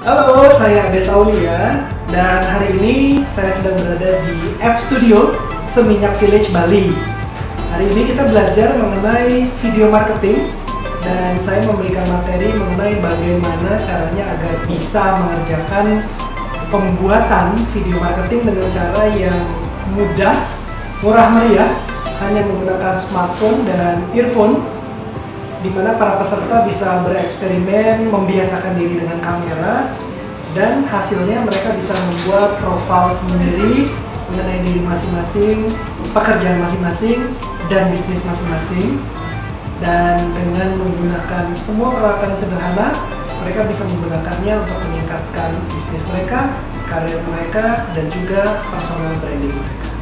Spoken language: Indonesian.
Halo, saya Adez Aulia dan hari ini saya sedang berada di F Studio Seminyak Village, Bali. Hari ini kita belajar mengenai video marketing dan saya memberikan materi mengenai bagaimana caranya agar bisa mengerjakan pembuatan video marketing dengan cara yang mudah, murah meriah, hanya menggunakan smartphone dan earphone, di mana para peserta bisa bereksperimen, membiasakan diri dengan kamera, dan hasilnya mereka bisa membuat profil sendiri mengenai diri masing-masing, pekerjaan masing-masing, dan bisnis masing-masing. Dan dengan menggunakan semua peralatan yang sederhana, mereka bisa menggunakannya untuk meningkatkan bisnis mereka, karir mereka, dan juga personal branding mereka.